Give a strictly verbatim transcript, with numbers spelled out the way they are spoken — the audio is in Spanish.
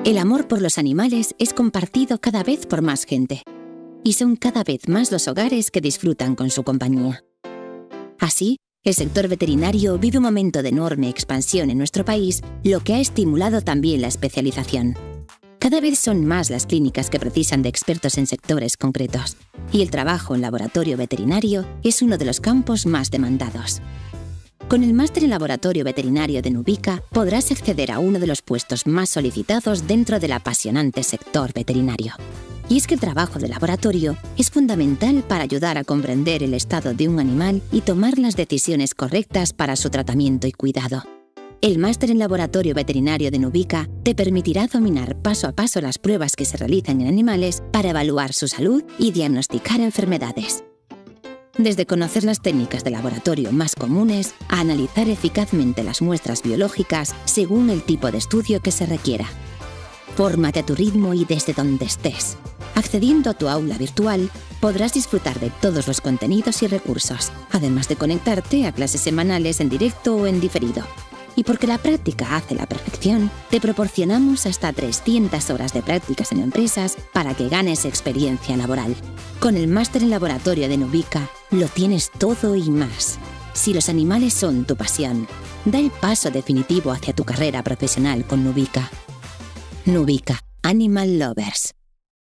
El amor por los animales es compartido cada vez por más gente, y son cada vez más los hogares que disfrutan con su compañía. Así, el sector veterinario vive un momento de enorme expansión en nuestro país, lo que ha estimulado también la especialización. Cada vez son más las clínicas que precisan de expertos en sectores concretos, y el trabajo en laboratorio veterinario es uno de los campos más demandados. Con el máster en laboratorio veterinario de Nubica podrás acceder a uno de los puestos más solicitados dentro del apasionante sector veterinario. Y es que el trabajo de laboratorio es fundamental para ayudar a comprender el estado de un animal y tomar las decisiones correctas para su tratamiento y cuidado. El máster en laboratorio veterinario de Nubica te permitirá dominar paso a paso las pruebas que se realizan en animales para evaluar su salud y diagnosticar enfermedades. Desde conocer las técnicas de laboratorio más comunes a analizar eficazmente las muestras biológicas según el tipo de estudio que se requiera. Fórmate a tu ritmo y desde donde estés. Accediendo a tu aula virtual, podrás disfrutar de todos los contenidos y recursos, además de conectarte a clases semanales en directo o en diferido. Y porque la práctica hace la perfección, te proporcionamos hasta trescientas horas de prácticas en empresas para que ganes experiencia laboral. Con el máster en laboratorio de Nubica, lo tienes todo y más. Si los animales son tu pasión, da el paso definitivo hacia tu carrera profesional con Nubica. Nubica, Animal Lovers.